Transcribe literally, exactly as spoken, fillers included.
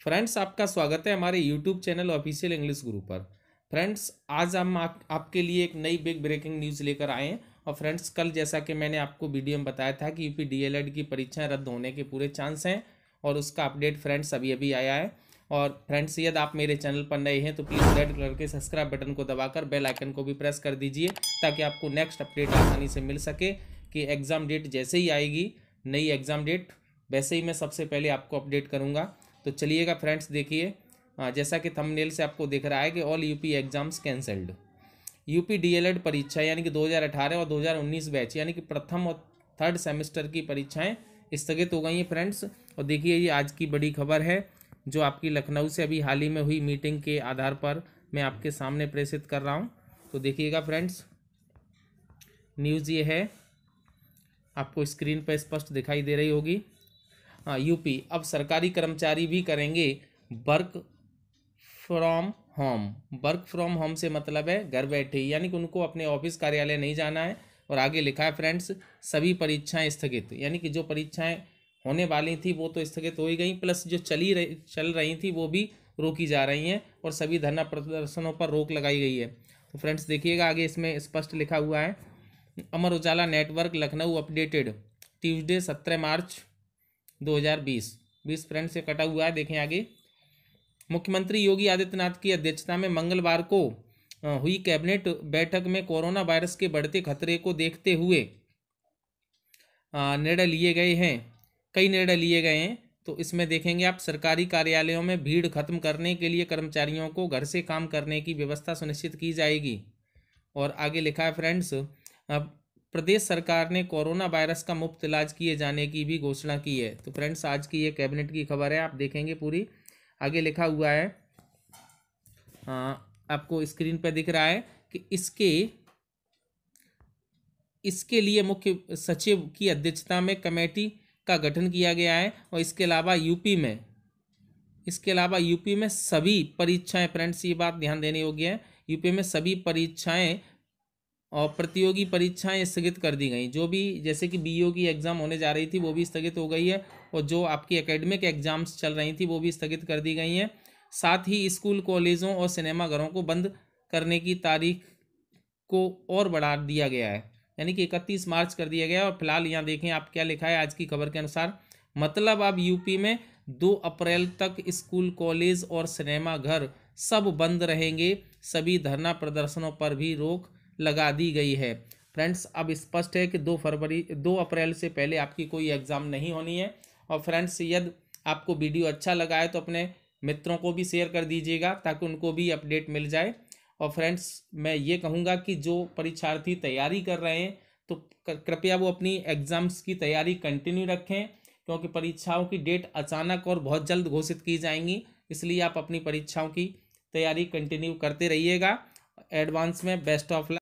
Friends, आपका स्वागत है हमारे यूट्यूब चैनल ऑफिशियल इंग्लिश गुरु पर। फ्रेंड्स, आज हम आप, आपके लिए एक नई बिग ब्रेकिंग न्यूज़ लेकर आए हैं। और फ्रेंड्स, कल जैसा कि मैंने आपको वीडियो में बताया था कि यूपी डीएलएड की परीक्षाएं रद्द होने के पूरे चांस हैं और उसका अपडेट फ्रेंड्स अभी अभी आया है। और फ्रेंड्स, यदि आप मेरे चैनल पर नए हैं तो प्लीज़ रेड कलर के सब्सक्राइब बटन को दबाकर बेल आइकन को भी प्रेस कर दीजिए ताकि आपको नेक्स्ट अपडेट आसानी से मिल सके कि एग्ज़ाम डेट जैसे ही आएगी, नई एग्ज़ाम डेट, वैसे ही मैं सबसे पहले आपको अपडेट करूँगा। तो चलिएगा फ्रेंड्स, देखिए जैसा कि थंबनेल से आपको दिख रहा है कि all UP exams cancelled. UP DElEd परीक्षा यानी कि दो हज़ार अठारह और दो हज़ार उन्नीस बैच यानी कि प्रथम और थर्ड सेमेस्टर की परीक्षाएं स्थगित हो गई हैं फ्रेंड्स। और देखिए, ये आज की बड़ी खबर है जो आपकी लखनऊ से अभी हाल ही में हुई मीटिंग के आधार पर मैं आपके सामने प्रेषित कर रहा हूँ। तो देखिएगा फ्रेंड्स, न्यूज़ ये है, आपको स्क्रीन पर स्पष्ट दिखाई दे रही होगी। हाँ, यूपी अब सरकारी कर्मचारी भी करेंगे work from home. Work from home से मतलब है घर बैठे, यानी कि उनको अपने ऑफिस कार्यालय नहीं जाना है। और आगे लिखा है फ्रेंड्स, सभी परीक्षाएं स्थगित, यानी कि जो परीक्षाएं होने वाली थी वो तो स्थगित हो ही गई, प्लस जो चली रही चल रही थी वो भी रोकी जा रही हैं और सभी धरना प्रदर्शनों पर रोक लगाई गई है। तो फ्रेंड्स देखिएगा, आगे इसमें स्पष्ट लिखा हुआ है, Amar Ujala network Lucknow updated Tuesday सत्रह मार्च दो हज़ार बीस बीस फ्रेंड से कटा हुआ है। देखें आगे, मुख्यमंत्री योगी आदित्यनाथ की अध्यक्षता में मंगलवार को हुई कैबिनेट बैठक में कोरोना वायरस के बढ़ते खतरे को देखते हुए निर्णय लिए गए हैं कई निर्णय लिए गए हैं। तो इसमें देखेंगे आप, सरकारी कार्यालयों में भीड़ खत्म करने के लिए कर्मचारियों को घर से काम करने की व्यवस्था सुनिश्चित की जाएगी। और आगे लिखा है फ्रेंड्स, प्रदेश सरकार ने कोरोना वायरस का मुफ्त इलाज किए जाने की भी घोषणा की है। तो फ्रेंड्स, आज की ये कैबिनेट की खबर है, आप देखेंगे पूरी। आगे लिखा हुआ है, आ, आपको स्क्रीन पर दिख रहा है कि इसके इसके लिए मुख्य सचिव की अध्यक्षता में कमेटी का गठन किया गया है। और इसके अलावा यूपी में इसके अलावा यूपी में सभी परीक्षाएं, फ्रेंड्स ये बात ध्यान देने योग्य है, यूपी में सभी परीक्षाएं और प्रतियोगी परीक्षाएं स्थगित कर दी गई। जो भी, जैसे कि बीईओ की एग्ज़ाम होने जा रही थी वो भी स्थगित हो गई है, और जो आपकी एकेडमिक एग्जाम्स चल रही थी वो भी स्थगित कर दी गई हैं। साथ ही स्कूल, कॉलेजों और सिनेमाघरों को बंद करने की तारीख को और बढ़ा दिया गया है, यानी कि इकतीस मार्च कर दिया गया है। और फिलहाल यहाँ देखें आप क्या लिखा है आज की खबर के अनुसार, मतलब अब यूपी में दो अप्रैल तक स्कूल, कॉलेज और सिनेमाघर सब बंद रहेंगे। सभी धरना प्रदर्शनों पर भी रोक लगा दी गई है। फ्रेंड्स, अब स्पष्ट है कि दो फरवरी दो अप्रैल से पहले आपकी कोई एग्ज़ाम नहीं होनी है। और फ्रेंड्स, यदि आपको वीडियो अच्छा लगा है तो अपने मित्रों को भी शेयर कर दीजिएगा ताकि उनको भी अपडेट मिल जाए। और फ्रेंड्स, मैं ये कहूँगा कि जो परीक्षार्थी तैयारी कर रहे हैं तो कृपया वो अपनी एग्ज़ाम्स की तैयारी कंटिन्यू रखें, क्योंकि परीक्षाओं की डेट अचानक और बहुत जल्द घोषित की जाएंगी। इसलिए आप अपनी परीक्षाओं की तैयारी कंटिन्यू करते रहिएगा। एडवांस में बेस्ट ऑफ लक।